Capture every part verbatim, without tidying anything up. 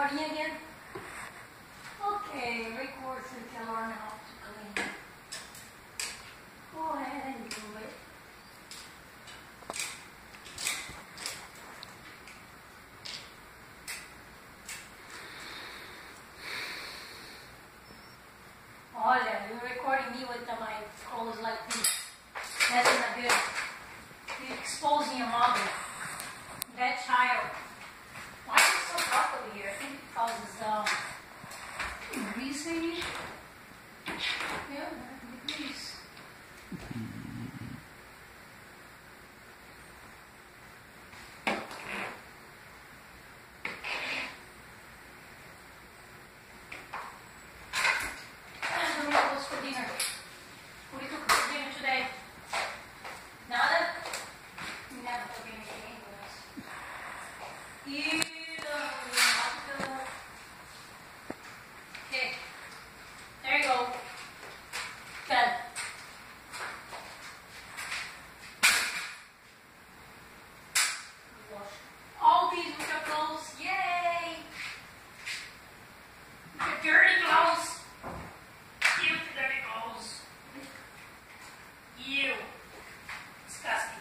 recording again? Okay, record since you learn how to clean. Go ahead and do it. Olha, you're recording me with the, my clothes like this. That's not good. You're exposing your mother. That child. Why is it so dark over here? I think because it's um, greasy. Yeah, the grease. And the meatballs for dinner. What do you cook for dinner today? Nada? You never cook anything anyways. You don't know. Okay. There you go. Good. Wash all these with your clothes. Yay! Your dirty clothes. You dirty clothes. You. Disgusting.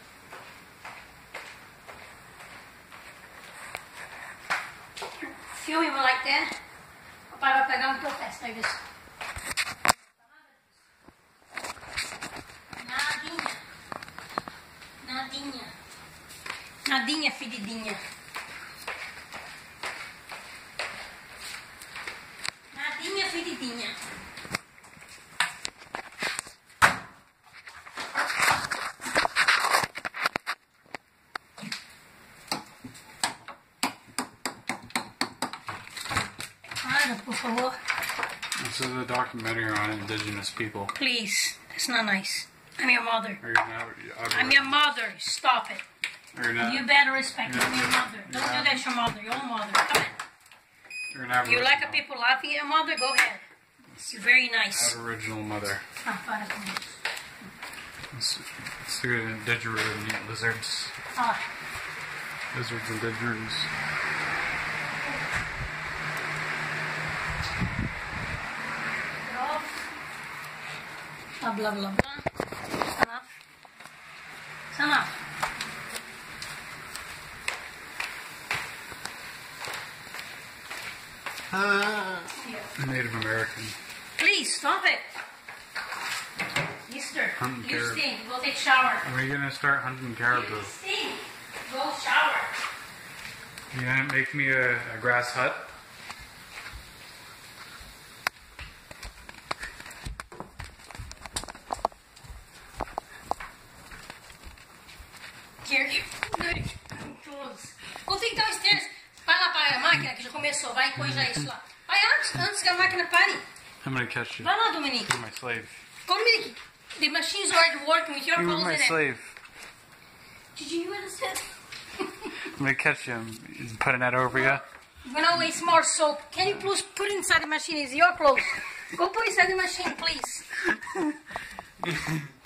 Filme like that. Papai vai pegar no teu pé, você vai ver só. Nadinha. Nadinha. Nadinha, fedidinha. Nadinha, fedidinha. Por favor. This is a documentary on indigenous people. Please, that's not nice. I'm your mother. Are you not, I'm your mother. Stop it. Are you not, You better respect me. you're I'm your not- mother. you're Don't do not- that, your mother. Your mother. Come on. You're an Aboriginal. You like a people laughing at your mother? Go ahead. You're very nice. Aboriginal mother. Ah, para com isso. It's, it's the didgeridoo and eat lizards. Ah, Lizards and didgeridoos. blah, blah, blah, blah. It's enough. It's enough. Native American. Please, stop it. Easter, Hunting you caribou. stink. Go take a shower. Are we gonna start hunting caribou? You stink. Go shower. You gonna make me a, a grass hut? Here, here. Vou ter que dar os tênis. Vai lá para a máquina que já começou. Vai coisar isso lá. Vai antes, antes que a máquina pare. I'm gonna catch you. Vai lá, Dominique. You're my slave. Go, Dominique. The machine's already working with your You're clothes my in it. slave. Did you hear what I said? I'm gonna catch you and put a net over you. You're gonna waste more soap. Can you please put it inside the machine? It's your clothes. Go put it inside the machine, please.